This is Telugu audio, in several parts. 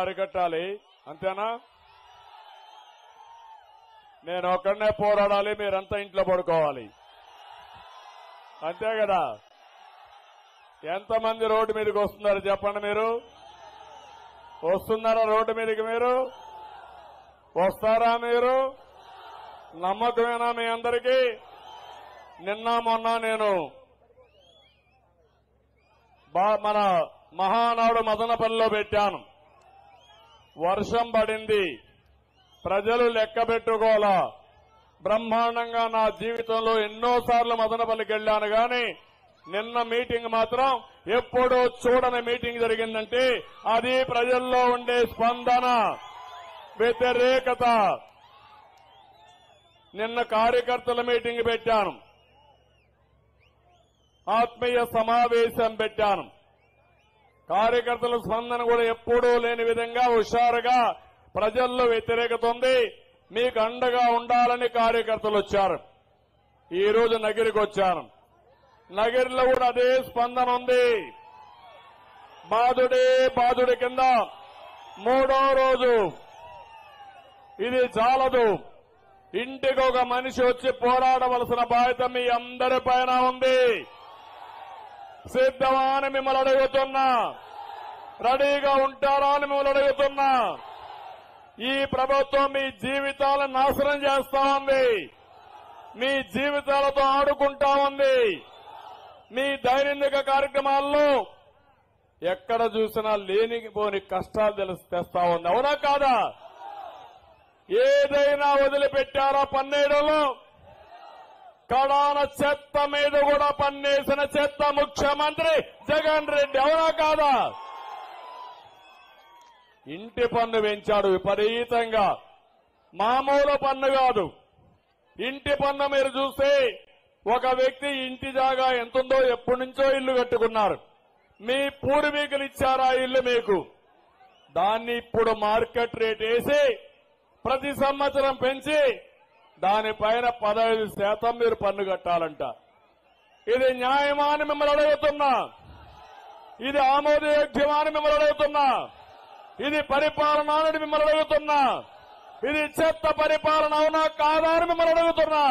అరికట్టాలి, అంతేనా? నేను ఒక్కడనే పోరాడాలి, మీరంతా ఇంట్లో పడుకోవాలి, అంతే కదా? ఎంతమంది రోడ్డు మీదకి వస్తున్నారు చెప్పండి? మీరు వస్తున్నారా రోడ్డు మీదకి? మీరు వస్తారా? మీరు నమ్మకమేనా మీ అందరికీ? నిన్న మొన్న నేను మన మహానాడు మదనపల్లిలో పెట్టాను. వర్షం పడింది, ప్రజలు లెక్క పెట్టుకోవాలా. బ్రహ్మాండంగా నా జీవితంలో ఎన్నోసార్లు మదనపల్లికి వెళ్లాను గాని నిన్న మీటింగ్ మాత్రం ఎప్పుడూ చూడని మీటింగ్ జరిగిందంటే అది ప్రజల్లో ఉండే స్పందన, వ్యతిరేకత. నిన్న కార్యకర్తల మీటింగ్ పెట్టాను, ఆత్మీయ సమావేశం పెట్టాను. కార్యకర్తల స్పందన కూడా ఎప్పుడూ లేని విధంగా హుషారుగా ప్రజల్లో వ్యతిరేకత ఉంది. మీకు అండగా ఉండాలని కార్యకర్తలు వచ్చారు. ఈ రోజు నగిరికి వచ్చాను. నగిరిలో కూడా అదే స్పందన ఉంది. బాధుడే బాధుడి కింద మూడో రోజు. ఇది చాలదు, ఇంటికి ఒక మనిషి వచ్చి పోరాడవలసిన బాధ్యత మీ అందరి పైన ఉంది. సిద్ధమా అని మిమ్మల్ని అడుగుతున్నా, రెడీగా ఉంటారా అని మిమ్మల్ని అడుగుతున్నా. ఈ ప్రభుత్వం మీ జీవితాలను నాశనం చేస్తా ఉంది, మీ జీవితాలతో ఆడుకుంటా ఉంది. మీ దైనందిక కార్యక్రమాల్లో ఎక్కడ చూసినా లేనిపోని కష్టాలు తెస్తా ఉంది, అవునా కాదా? ఏదైనా వదిలిపెట్టారా పన్నేయడంలో? కడాన చెత్త మీద కూడా పన్నేసిన చెత్త ముఖ్యమంత్రి జగన్ రెడ్డి, అవునా కాదా? ఇంటి పన్ను పెంచాడు విపరీతంగా, మామూలు పన్ను కాదు. ఇంటి పన్ను మీరు చూస్తే ఒక వ్యక్తి ఇంటి జాగా ఎంతుందో ఎప్పటి నుంచో ఇల్లు కట్టుకున్నారు. మీ పూర్వీకులు ఇచ్చారా ఇల్లు మీకు? దాన్ని ఇప్పుడు మార్కెట్ రేట్ వేసి ప్రతి సంవత్సరం పెంచి దానిపైన 15% మీరు పన్ను కట్టాలంట. ఇది న్యాయమా అని మిమ్మల్ని అడుగుతున్నా, ఇది ఆమోదయోగ్యమా అని మిమ్మల్ని అడుగుతున్నా, ఇది పరిపాలన అని మిమ్మల్ని అడుగుతున్నా, ఇది చెత్త పరిపాలన అవునా కాదా అని మిమ్మల్ని అడుగుతున్నా.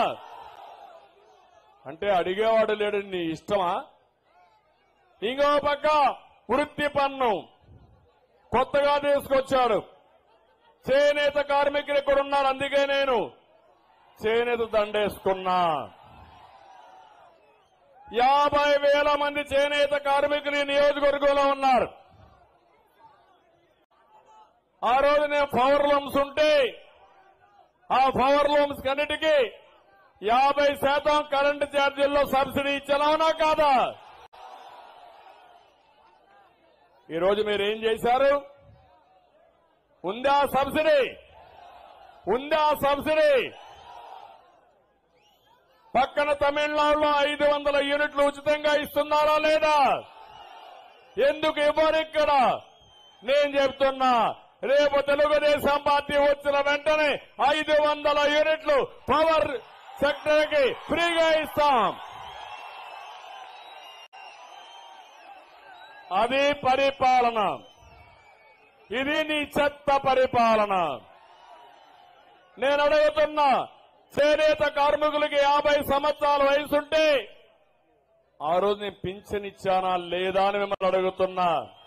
అంటే అడిగేవాడు లేడు, నీ ఇష్టమా? ఇంకో పక్క వృత్తి పన్ను కొత్తగా తీసుకొచ్చాడు. చేనేత కార్మికులు ఇక్కడ ఉన్నారు, అందుకే నేను చేనేత దండేసుకున్నా. 50,000 మంది చేనేత కార్మికులు ఈ నియోజకవర్గంలో ఉన్నారు. ఆ రోజు నేను పవర్ లూమ్స్ ఉంటే ఆ పవర్ లూమ్స్ కన్నిటికీ 50% కరెంటు ఛార్జీల్లో సబ్సిడీ ఇచ్చాను, అవునా కాదా? ఈరోజు మీరేం చేశారు? ఉందా సబ్సిడీ? ఉందా సబ్సిడీ? పక్కన తమిళనాడులో 500 యూనిట్లు ఉచితంగా ఇస్తున్నారా లేదా? ఎందుకు ఇవ్వరు ఇక్కడ? నేను చెప్తున్నా, రేపు తెలుగుదేశం పార్టీ వచ్చిన వెంటనే 500 యూనిట్లు పవర్ సెక్టర్ కి ఫ్రీగా ఇస్తాం. అది పరిపాలన. ఇది నీ చెత్త పరిపాలన. నేను అడుగుతున్నా, చేనేత కార్మికులకి 50 సంవత్సరాల వయసుంటే ఆ రోజు నేను పింఛన్ ఇచ్చానా లేదా అని మిమ్మల్ని అడుగుతున్నా.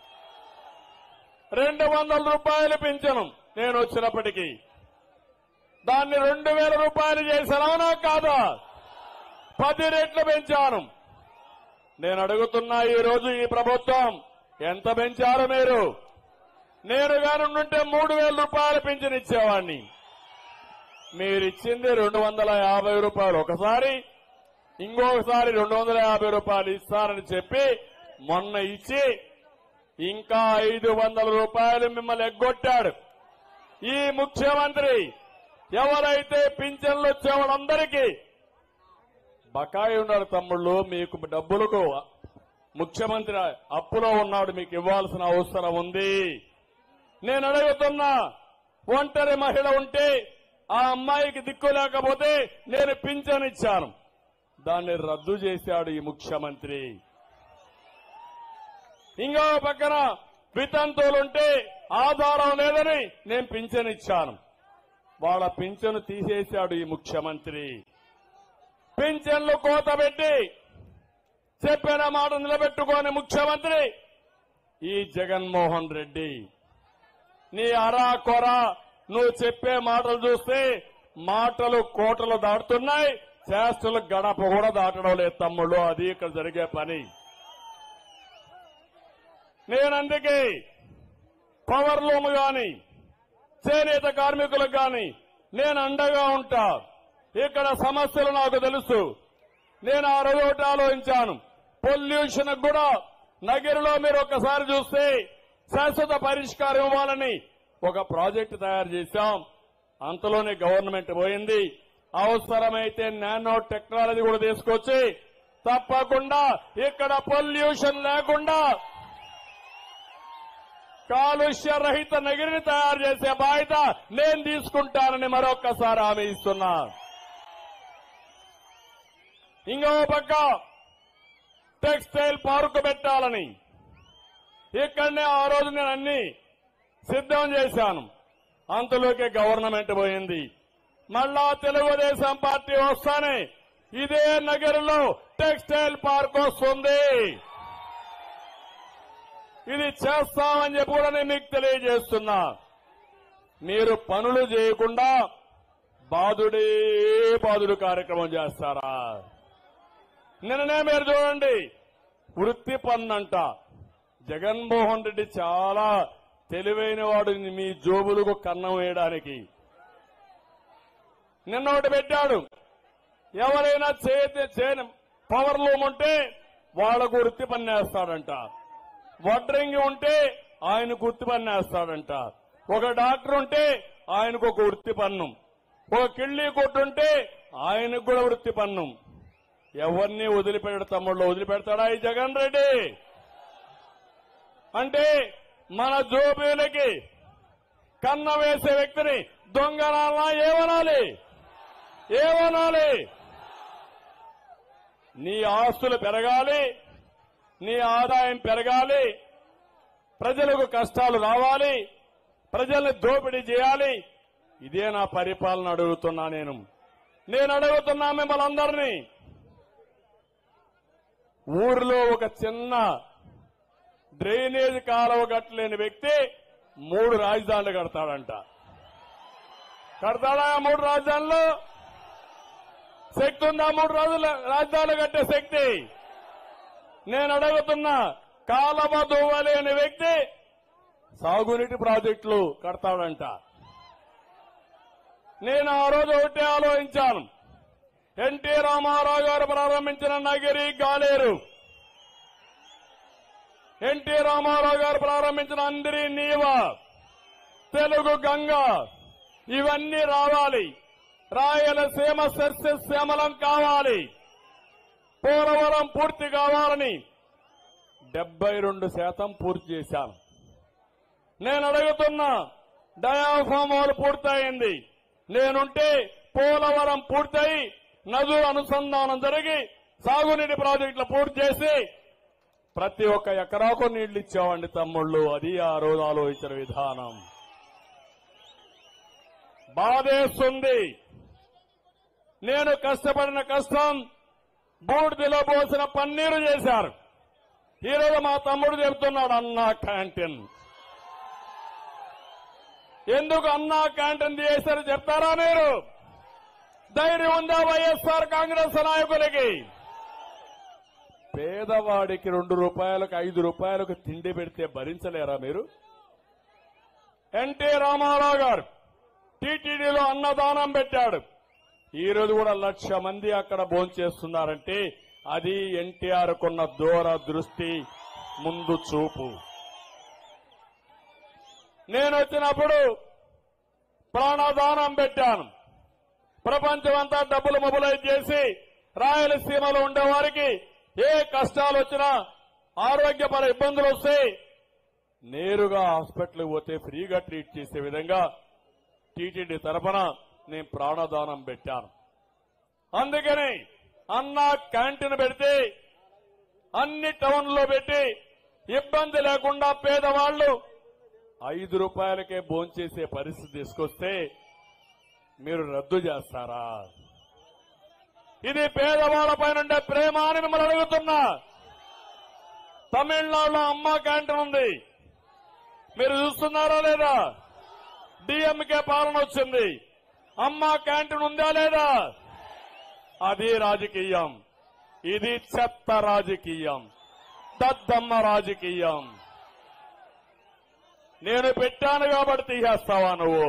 200 రూపాయలు పింఛను నేను వచ్చినప్పటికీ దాన్ని 2,000 రూపాయలు చేశాను, అవునా కాదా? 10 రెట్లు పెంచాను. నేను అడుగుతున్నా, ఈ రోజు ఈ ప్రభుత్వం ఎంత పెంచారు మీరు? నేను గాని ఉంటే 3,000 రూపాయలు పింఛను ఇచ్చేవాడిని. మీరిచ్చింది 250 రూపాయలు ఒకసారి, ఇంకొకసారి 250 రూపాయలు ఇస్తానని చెప్పి మొన్న ఇచ్చి ఇంకా 500 రూపాయలు మిమ్మల్ని ఎగ్గొట్టాడు. ఈ ముఖ్యమంత్రి ఎవరైతే పింఛన్లు వచ్చే వాళ్ళందరికీ బకాయి ఉన్నారు. తమ్ముళ్ళు, మీకు డబ్బులకు ముఖ్యమంత్రి అప్పులో ఉన్నాడు, మీకు ఇవ్వాల్సిన అవసరం ఉంది. నేను అడుగుతున్నా, ఒంటరి మహిళ ఉంటే ఆ అమ్మాయికి దిక్కు లేకపోతే నేను పింఛన్ ఇచ్చాను, దాన్ని రద్దు చేశాడు ఈ ముఖ్యమంత్రి. ఇంకో పక్కన వితంతువులుంటే ఆధారం లేదని నేను పింఛన్ ఇచ్చాను. వాళ్ళ పింఛను తీసేశాడు ఈ ముఖ్యమంత్రి. పింఛన్లు కోత పెట్టి చెప్పిన మాట నిలబెట్టుకోని ముఖ్యమంత్రి ఈ జగన్మోహన్ రెడ్డి. నీ అరా కొర నువ్వు చెప్పే మాటలు చూస్తే మాటలు కోటలు దాటుతున్నాయి, చేష్టలు గడప కూడా దాటడం లేదు తమ్ముళ్ళు. అది ఇక్కడ జరిగే పని. నేనందుకే పవర్ లూమ్ గాని చేనేత కార్మికులకు గాని నేను అండగా ఉంటా. ఇక్కడ సమస్యలు నాకు తెలుసు. నేను ఆ రోజు ఒకటి ఆలోచించాను, పొల్యూషన్ కూడా నగిరిలో మీరు ఒక్కసారి చూస్తే శాశ్వత పరిష్కారం ఇవ్వాలని ఒక ప్రాజెక్టు తయారు చేశాం. అంతలోనే గవర్నమెంట్ పోయింది. అవసరమైతే నానో టెక్నాలజీ కూడా తీసుకొచ్చి తప్పకుండా ఇక్కడ పొల్యూషన్ లేకుండా కాలుష్య రహిత నగిరిని తయారు చేసే బాధ్యత నేను తీసుకుంటానని మరొక్కసారి హామీ ఇస్తున్నా. ఇంకో పక్క టెక్స్టైల్ పార్కు పెట్టాలని ఇక్కడనే ఆ రోజు నేను అన్ని సిద్ధం చేశాను. అంతలోకే గవర్నమెంట్ పోయింది. మళ్ళా తెలుగుదేశం పార్టీ వస్తానే ఇదే నగరంలో టెక్స్టైల్ పార్క్ వస్తుంది. ఇది చేస్తామని చెప్పి కూడా నేను మీకు తెలియజేస్తున్నా. మీరు పనులు చేయకుండా బాదుడే బాదుడు కార్యక్రమం చేస్తారా? నిన్ననే మీరు చూడండి, వృత్తి పన్నంట. జగన్మోహన్ రెడ్డి చాలా తెలివైన వాడు మీ జోబులకు కన్నం వేయడానికి. నిన్న ఒకటి పెట్టాడు, ఎవరైనా పవర్ లూమ్ ఉంటే వాళ్లకు వృత్తి పన్నేస్తాడంట, వడ్రంగి ఉంటే ఆయనకు వృత్తి పన్నేస్తాడంట, ఒక డాక్టర్ ఉంటే ఆయనకు ఒక వృత్తి పన్ను, ఒక కిళ్ళీ కొట్టుంటే ఆయనకు కూడా వృత్తి పన్ను. ఎవరిని వదిలిపెట్టాడు తమ్ముళ్ళు? వదిలిపెడతాడా ఈ జగన్ రెడ్డి? అంటే మన జోబీలకి కన్న వేసే వ్యక్తిని దొంగనాలా? ఏమనాలి? ఏమనాలి? నీ ఆస్తులు పెరగాలి, నీ ఆదాయం పెరగాలి, ప్రజలకు కష్టాలు రావాలి, ప్రజల్ని దోపిడీ చేయాలి. ఇదే నా పరిపాలన అడుగుతున్నా. నేను అడుగుతున్నా మిమ్మల్ని అందరినీ. ఊరిలో ఒక చిన్న డ్రైనేజ్ కాలువ కట్టలేని వ్యక్తి 3 రాజధానులు కడతాడంట. కడతాడా? 3 రాజధానులు శక్తి ఉందా? 3 రాజధానులు కట్టే శక్తి? నేను అడుగుతున్నా, కాలువ దువ్వలేని వ్యక్తి సాగునీటి ప్రాజెక్టులు కడతాడంట. నేను ఆ రోజు ఒకటే ఆలోచించాను, ఎన్టీ రామారావు గారు ప్రారంభించిన నగిరి గాలేరు, ఎన్టీ రామారావు గారు ప్రారంభించిన అందరి నీవ, తెలుగు గంగ, ఇవన్నీ రావాలి. రాయలసీమ సస్యశ్యామలం కావాలి. పోలవరం పూర్తి కావాలని 72% పూర్తి చేశాను. నేను అడుగుతున్నా, డయాఫామ్ వాల్ పూర్తయింది. నేనుంటే పోలవరం పూర్తయి నదుల అనుసంధానం జరిగి సాగునీటి ప్రాజెక్టులు పూర్తి చేసి ప్రతి ఒక్క ఎకరాకు నీళ్లు ఇచ్చామండి తమ్ముళ్ళు. అది ఆ రోజు ఆలోచించిన విధానం. బాధేస్తుంది. నేను కష్టపడిన కష్టం బూడిదలో పోసిన పన్నీరు చేశారు. ఈరోజు మా తమ్ముడు చెబుతున్నాడు అన్నా క్యాంటీన్. ఎందుకు అన్నా క్యాంటీన్ చేశారు చెప్తారా మీరు? ధైర్యం ఉందా వైఎస్ఆర్ కాంగ్రెస్ నాయకులకి? పేదవాడికి 2 రూపాయలకు 5 రూపాయలకు తిండి పెడితే భరించలేరా మీరు? ఎన్టీ రామారావు గారు టీటీడీలో అన్నదానం పెట్టాడు. ఈ రోజు కూడా 1,00,000 మంది అక్కడ భోంచేస్తున్నారంటే అది ఎన్టీఆర్ కున్న దూర దృష్టి, ముందు చూపు. నేను వచ్చినప్పుడు ప్రాణదానం పెట్టాను. ప్రపంచమంతా డబ్బులు మొబిలైజ్ చేసి రాయలసీమలో ఉండేవారికి ఏ కష్టాలు వచ్చినా, ఆరోగ్యపర ఇబ్బందులు వస్తే నేరుగా హాస్పిటల్కి పోతే ఫ్రీగా ట్రీట్ చేసే విధంగా టీటీడీ తరఫున నేను ప్రాణదానం పెట్టాను. అందుకని అన్నా క్యాంటీన్ పెడితే అన్ని టౌన్లో పెట్టి ఇబ్బంది లేకుండా పేదవాళ్లు రూపాయలకే భోంచేసే పరిస్థితి తీసుకొస్తే మీరు రద్దు చేస్తారా? ఇది పేదవాళ్లపైన ఉండే ప్రేమ అని మిమ్మల్ని అడుగుతున్నా. తమిళనాడులో అమ్మ క్యాంటీన్ ఉంది, మీరు చూస్తున్నారా లేదా? డిఎంకే పాలన వచ్చింది, అమ్మ క్యాంటీన్ ఉందా లేదా? అది రాజకీయం. ఇది చెత్త రాజకీయం, దద్దమ్మ రాజకీయం. నేను పెట్టాను కాబట్టి తీసేస్తావా నువ్వు?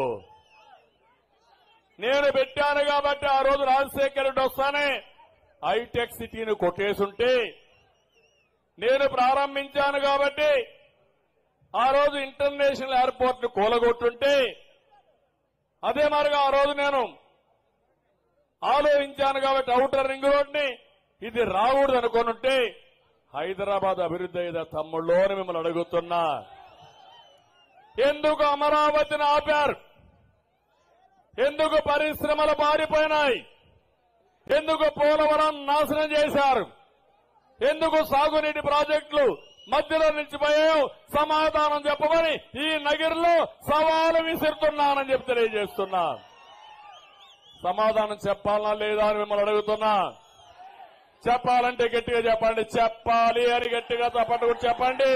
నేను పెట్టాను కాబట్టి ఆ రోజు రాజశేఖర రెడ్డి వస్తానే హైటెక్ సిటీని కొట్టేసుంటే, నేను ప్రారంభించాను కాబట్టి ఆ రోజు ఇంటర్నేషనల్ ఎయిర్పోర్ట్ ను కూలగొట్టుంటే, అదే మరిగా ఆ రోజు నేను ఆలోచించాను కాబట్టి ఔటర్ రింగ్ రోడ్ ని ఇది రాకూడదు అనుకోనుంటే హైదరాబాద్ అభివృద్ధి అయ్యేదా తమ్ముళ్ళు అని మిమ్మల్ని అడుగుతున్నా. ఎందుకు అమరావతిని ఆపారు? ఎందుకు పరిశ్రమలు పారిపోయినాయి? ఎందుకు పోలవరం నాశనం చేశారు? ఎందుకు సాగునీటి ప్రాజెక్టులు మధ్యలో నిలిచిపోయాయో సమాధానం చెప్పమని ఈ నగిరిలో సవాలు విసురుతున్నానని చెప్పి తెలియజేస్తున్నా. సమాధానం చెప్పాలనా లేదా అని మిమ్మల్ని అడుగుతున్నా. చెప్పాలంటే గట్టిగా చెప్పండి. చెప్పాలి అని గట్టిగా తప్పట్టు కూడా చెప్పండి.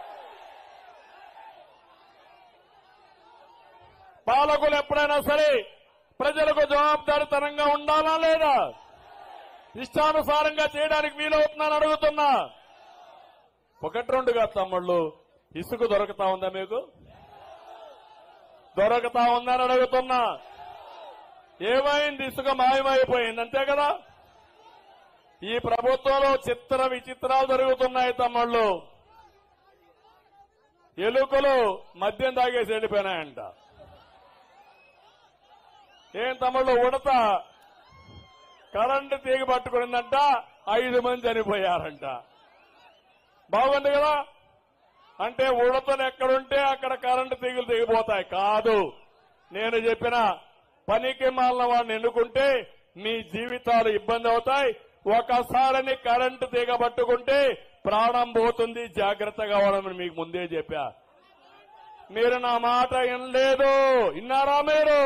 పాలకులు ఎప్పుడైనా సరే ప్రజలకు జవాబుదారీతనంగా ఉండాలా లేదా? ఇష్టానుసారంగా చేయడానికి వీలవుతుందని అడుగుతున్నా. ఒకటి రెండుగా తమ్ముళ్ళు, ఇసుక దొరుకుతా ఉందా మీకు? దొరుకుతా ఉందని అడుగుతున్నా. ఏమైంది? ఇసుక మాయమైపోయింది, అంతే కదా? ఈ ప్రభుత్వంలో చిత్ర విచిత్రాలు జరుగుతున్నాయి తమ్ముళ్ళు. ఎలుకలు మద్యం తాగేసి వెళ్ళిపోయినాయంట. ఏం తమ్ముళ్ళు? ఉడత కరెంటు తీగ పట్టుకునిందంట, 5 మంది చనిపోయారంట. బాగుంది కదా? అంటే ఉడతలు ఎక్కడుంటే అక్కడ కరెంటు తీగలు దిగిపోతాయి కాదు. నేను చెప్పిన పనికి మాలిన వాడిని ఎన్నుకుంటే మీ జీవితాలు ఇబ్బంది అవుతాయి. ఒకసారిని కరెంటు తీగ పట్టుకుంటే ప్రాణం పోతుంది, జాగ్రత్తగా ఉండమని మీకు ముందే చెప్పా. మీరు నా మాట వినలేదు. విన్నారా మీరు?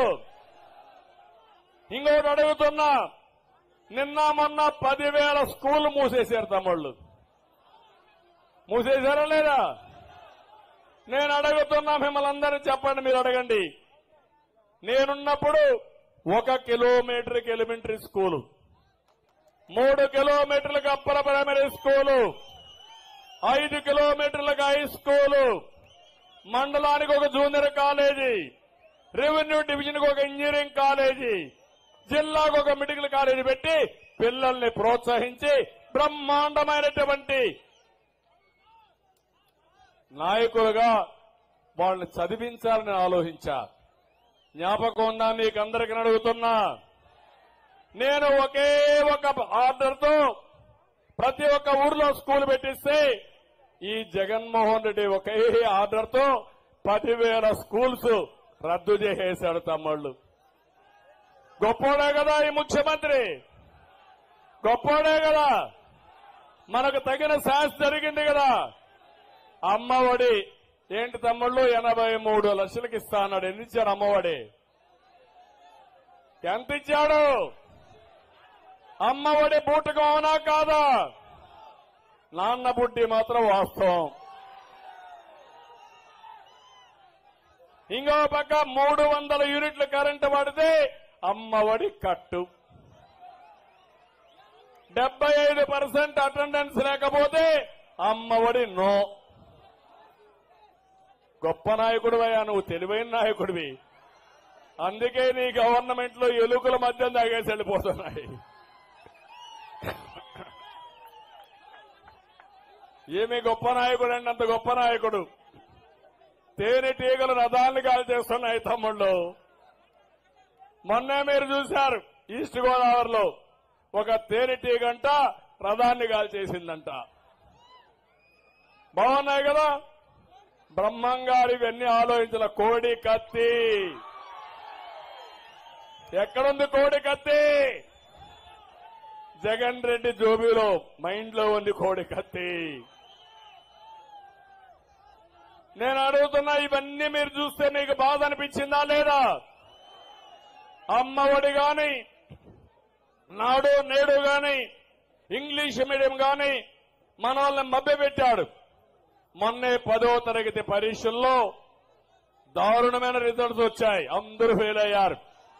ఇంకోటి అడుగుతున్నా. నిన్న మొన్న 10,000 స్కూళ్లు మూసేశారు తమ్ముళ్ళు. మూసేశారా లేదా? నేను అడుగుతున్నా మిమ్మల్ని అందరినీ చెప్పండి, మీరు అడగండి. నేనున్నప్పుడు 1 కిలోమీటర్కి ఎలిమెంటరీ స్కూలు, 3 కిలోమీటర్లకు అప్పర్ ప్రైమరీ స్కూలు, 5 కిలోమీటర్లకు హై స్కూలు, మండలానికి 1 జూనియర్ కాలేజీ, రెవెన్యూ డివిజన్కి 1 ఇంజనీరింగ్ కాలేజీ, జిల్లాకు 1 మెడికల్ కాలేజీ పెట్టి పిల్లల్ని ప్రోత్సహించి బ్రహ్మాండమైనటువంటి నాయకులుగా వాళ్ళని చదివించాలని ఆలోచించా. జ్ఞాపకం ఉందా మీకు అందరికీ అడుగుతున్నా. నేను ఒకే ఒక ఆర్డర్తో ప్రతి ఒక్క ఊర్లో స్కూల్ పెట్టిస్తే ఈ జగన్మోహన్ రెడ్డి ఒకే ఆర్డర్తో 10,000 స్కూల్స్ రద్దు చేసేశాడు తమ్ముళ్ళు. గొప్పోడే కదా ఈ ముఖ్యమంత్రి? గొప్పోడే కదా? మనకు తగిన శాస్తి జరిగింది కదా? అమ్మఒడి ఏంటి తమ్ముళ్ళు? 83 లక్షలకు ఇస్తా అన్నాడు. ఎన్ని ఇచ్చాడు అమ్మఒడి? ఎంత ఇచ్చాడు? అమ్మఒడి బూటకం అవునా కాదా? నాన్న బుడ్డి మాత్రం వాస్తవం. ఇంకో పక్క 300 యూనిట్ల కరెంటు పడితే అమ్మఒడి కట్టు. 75% అటెండెన్స్ లేకపోతే అమ్మఒడి నో. గొప్ప నాయకుడివయ్యా నువ్వు, తెలివైన నాయకుడివి. అందుకే నీ గవర్నమెంట్ లో ఎలుకల మధ్య తాగేసి వెళ్ళిపోతున్నాయి. ఏమి గొప్ప నాయకుడు అండి? అంత గొప్ప నాయకుడు. తేనెటీగలు రథాన్ని కాల్ చేస్తున్నాయి తమ్ముళ్ళు. మొన్నే మీరు చూశారు, ఈస్ట్ గోదావరిలో ఒక తేనెటీగంట రథాన్ని కాల్ చేసిందంట. బాగున్నాయి కదా? బ్రహ్మంగారు ఇవన్నీ ఆలోచించాల. కోడి కత్తి ఎక్కడుంది? కోడి కత్తి జగన్ రెడ్డి జోబీలో, మైండ్ లో ఉంది కోడి కత్తి. నేను అడుగుతున్నా, ఇవన్నీ మీరు చూస్తే మీకు బాధ అనిపించిందా లేదా? అమ్మఒడి గాని, నాడు నేడు గాని, ఇంగ్లీష్ మీడియం గాని మన వాళ్ళని మభ్యపెట్టాడు. మొన్నే 10వ తరగతి పరీక్షల్లో దారుణమైన రిజల్ట్స్ వచ్చాయి. అందరూ ఫెయిల్ అయ్యారు.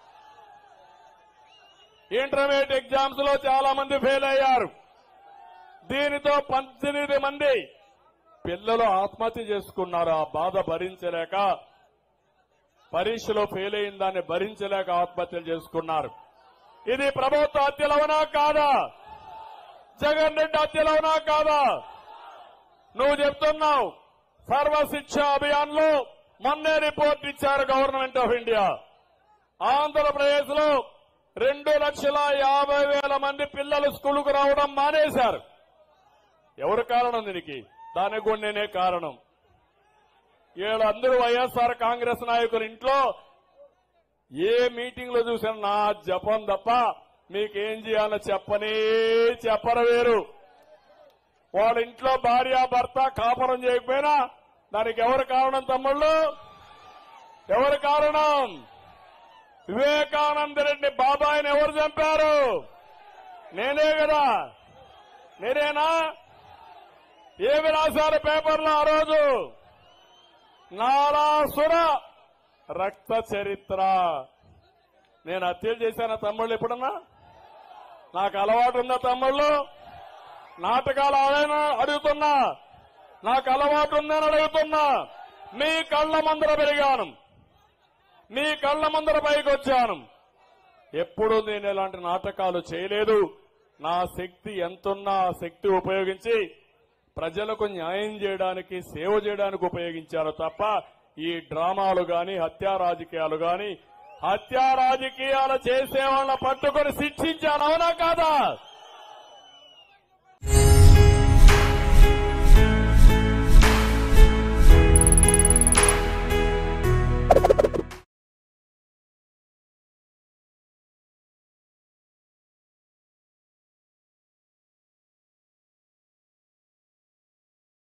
ఇంటర్మీడియట్ ఎగ్జామ్స్ లో చాలా మంది ఫెయిల్ అయ్యారు. దీనితో 18 మంది పిల్లలు ఆత్మహత్య చేసుకున్నారు. ఆ బాధ భరించలేక, పరీక్షలో ఫెయిల్ అయిన దాన్ని భరించలేక ఆత్మహత్యలు చేసుకున్నారు. ఇది ప్రభుత్వ హత్యలవునా కాదా? జగన్ రెడ్డి హత్యలవునా కాదా? నువ్వు చెప్తున్నావు సర్వశిక్ష అభియాన్ లో మొన్నే రిపోర్ట్ ఇచ్చారు గవర్నమెంట్ ఆఫ్ ఇండియా. ఆంధ్రప్రదేశ్ లో 2,50,000 మంది పిల్లలు స్కూలుకు రావడం మానేశారు. ఎవరు కారణం దీనికి? దానికి కూడా నేనే కారణం. వీళ్ళందరూ వైఎస్ఆర్ కాంగ్రెస్ నాయకుల ఇంట్లో ఏ మీటింగ్ లో చూసినా నా జపం తప్ప మీకేం చేయాలో చెప్పరు వేరు. వాళ్ళ ఇంట్లో భార్య భర్త కాపురం చేయకపోయినా దానికి ఎవరు కారణం తమ్ముళ్ళు? ఎవరు కారణం? వివేకానంద రెడ్డి బాబాయిని ఎవరు చంపారు? నేనే కదా. నేనేనా? ఏమి రాశారు పేపర్లో ఆ రోజు? నారాసుర రక్త చరిత్ర. నేను హత్యలు చేశానా తమ్ముళ్ళు ఎప్పుడన్నా? నాకు అలవాటు ఉందా తమ్ముళ్ళు? నాటకాలు ఆడైనా అడుగుతున్నా. నాకు అలవాటు ఉందని అడుగుతున్నా. మీ కళ్ల ముందర పెరిగాను, మీ కళ్ల ముందర పైకి వచ్చాను. ఎప్పుడూ నేను ఇలాంటి నాటకాలు చేయలేదు. నా శక్తి ఎంతున్నా ఆ శక్తి ఉపయోగించి ప్రజలకు న్యాయం చేయడానికి, సేవ చేయడానికి ఉపయోగించాను తప్ప ఈ డ్రామాలు గాని, హత్యా రాజకీయాలు గాని, హత్యా రాజకీయాలు చేసే వాళ్ళ పట్టుకొని శిక్షించాను. అవునా కాదా?